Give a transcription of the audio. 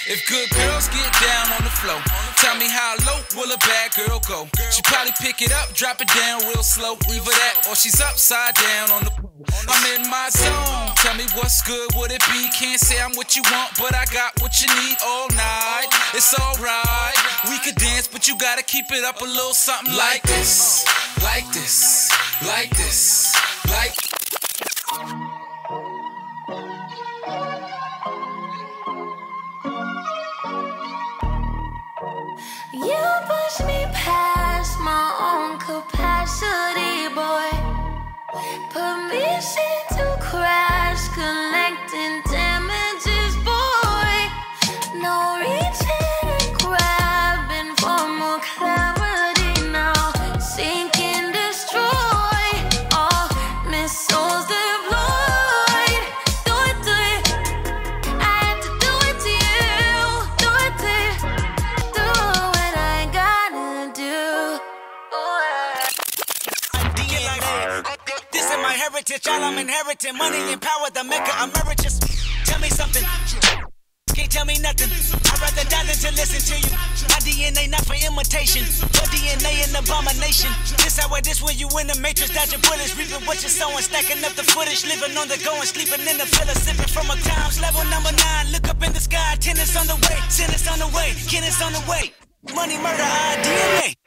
If good girls get down on the floor, tell me how low will a bad girl go? She probably pick it up, drop it down real slow. Either that or she's upside down on the pole. I'm in my zone. Tell me what's good, would it be? Can't say I'm what you want, but I got what you need all night. It's alright, we could dance, but you gotta keep it up a little something like this, like this, like this, like. You push me past my own capacity, boy. Permission to crash, collecting damages, boy. No reaching and grabbing for more clarity now. Sink and destroy all missiles deployed. Do it. I had to do it to you. Do it. Do what I gotta do. This is my heritage, all I'm inheriting. Money and power, the maker emeritus. Tell me something, can't tell me nothing. I'd rather die than to listen to you. My DNA not for imitation, your DNA an abomination. This how it is when you in the matrix, dodging bullets, reaping what you're sowing, stacking up the footage, living on the go and sleeping in the villa, sipping from a times level number 9. Look up in the sky, tennis on the way, sentence on the way, Kenneth on the way. Money, murder, our DNA.